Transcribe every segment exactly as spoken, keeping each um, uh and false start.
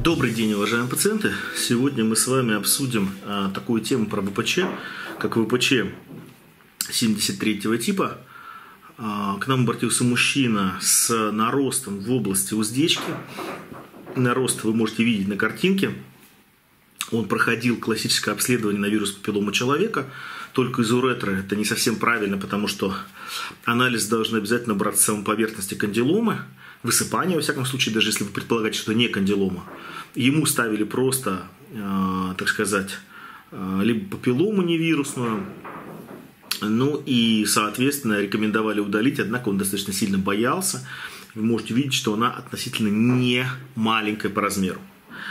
Добрый день, уважаемые пациенты! Сегодня мы с вами обсудим а, такую тему про ВПЧ, как ВПЧ семьдесят третьего типа. А, к нам обратился мужчина с наростом в области уздечки. Нарост вы можете видеть на картинке. Он проходил классическое обследование на вирус папиллома человека, только из уретры. Это не совсем правильно, потому что анализ должен обязательно брать с самой поверхности кандиломы, высыпание, во всяком случае, даже если вы предполагаете, что не кандилома. Ему ставили просто, э, так сказать, э, либо папиллому невирусную, ну и, соответственно, рекомендовали удалить, однако он достаточно сильно боялся. Вы можете видеть, что она относительно не маленькая по размеру.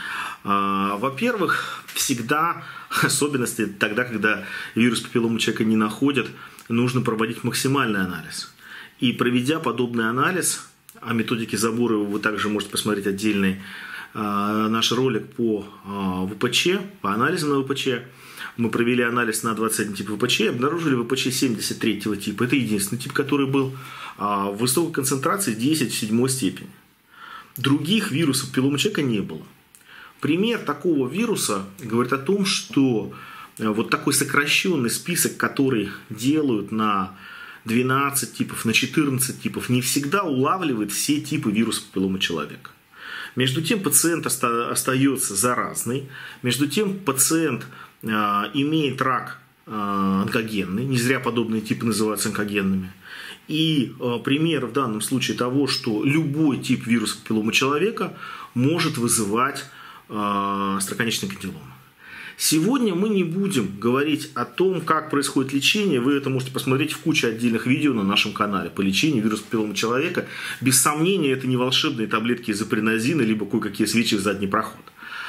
Во-первых, всегда, особенности тогда, когда вирус папиллома человека не находят, нужно проводить максимальный анализ. И проведя подобный анализ, о методике забора вы также можете посмотреть отдельный наш ролик по ВПЧ, по анализу на ВПЧ. Мы провели анализ на двадцать один тип ВПЧ и обнаружили ВПЧ семьдесят третьего типа. Это единственный тип, который был в высокой концентрации десять в седьмой степени. Других вирусов папиллома человека не было. Пример такого вируса говорит о том, что вот такой сокращенный список, который делают на двенадцать типов, на четырнадцать типов, не всегда улавливает все типы вируса папиллома человека. Между тем пациент остается заразный, между тем пациент э, имеет рак э, онкогенный, не зря подобные типы называются онкогенными. И э, пример в данном случае того, что любой тип вируса папиллома человека может вызывать э, остроконечный кандилома. Сегодня мы не будем говорить о том, как происходит лечение. Вы это можете посмотреть в куче отдельных видео на нашем канале по лечению вируса папиллома человека. Без сомнения, это не волшебные таблетки изопринозина, либо кое-какие свечи в задний проход.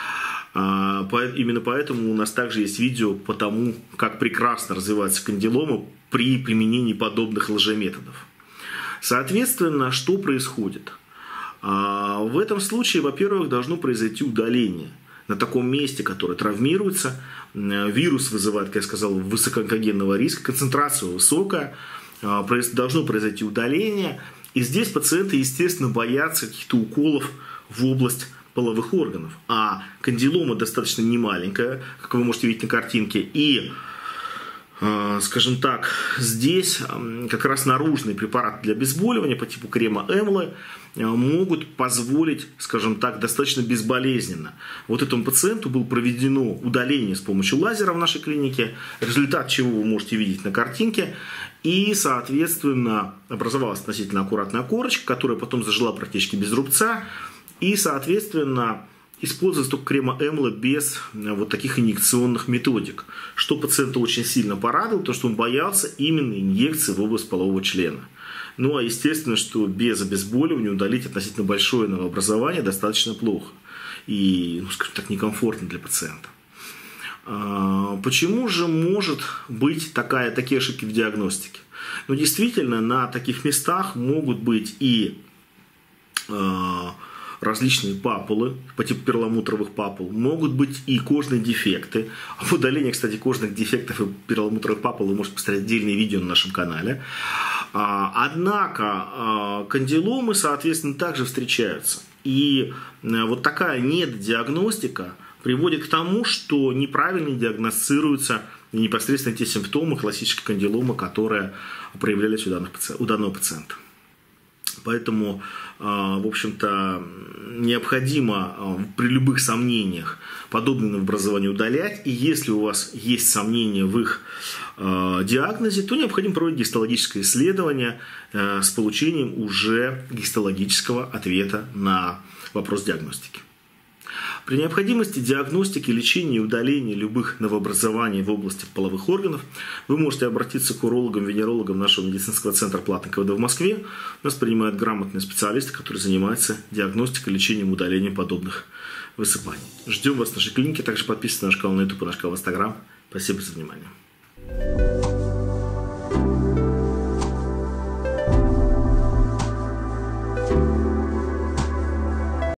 Именно поэтому у нас также есть видео по тому, как прекрасно развивается кандилома при применении подобных лжеметодов. Соответственно, что происходит? В этом случае, во-первых, должно произойти удаление. На таком месте, которое травмируется, вирус вызывает, как я сказал, высокоонкогенного риска, концентрация высокая, должно произойти удаление. И здесь пациенты, естественно, боятся каких-то уколов в область половых органов. А кандилома достаточно немаленькая, как вы можете видеть на картинке, и, скажем так, здесь как раз наружные препараты для обезболивания по типу крема Эмлы могут позволить, скажем так, достаточно безболезненно. Вот этому пациенту было проведено удаление с помощью лазера в нашей клинике, результат чего вы можете видеть на картинке. И, соответственно, образовалась относительно аккуратная корочка, которая потом зажила практически без рубца. И, соответственно, используется только крема Эмла без вот таких инъекционных методик, что пациента очень сильно порадовало, потому что он боялся именно инъекции в область полового члена. Ну, а естественно, что без обезболивания удалить относительно большое новообразование достаточно плохо и, ну, скажем так, некомфортно для пациента. Почему же может быть такая, такие ошибки в диагностике? Ну, действительно, на таких местах могут быть и различные папулы по типу перламутровых папул, могут быть и кожные дефекты. Об удалении, кстати, кожных дефектов и перламутровых папул вы можете посмотреть отдельные видео на нашем канале. Однако кандиломы, соответственно, также встречаются. И вот такая недодиагностика приводит к тому, что неправильно диагностируются непосредственно те симптомы классической кандиломы, которые проявлялись у данного пациента. Поэтому, в общем-то, необходимо при любых сомнениях подобные новообразования удалять. И если у вас есть сомнения в их диагнозе, то необходимо проводить гистологическое исследование с получением уже гистологического ответа на вопрос диагностики. При необходимости диагностики, лечения и удаления любых новообразований в области половых органов вы можете обратиться к урологам, венерологам нашего медицинского центра платной КВД в Москве. Нас принимают грамотные специалисты, которые занимаются диагностикой, лечением, удалением подобных высыпаний. Ждем вас в нашей клинике. Также подписывайтесь на наш канал на ютуб и наш канал в инстаграм. Спасибо за внимание.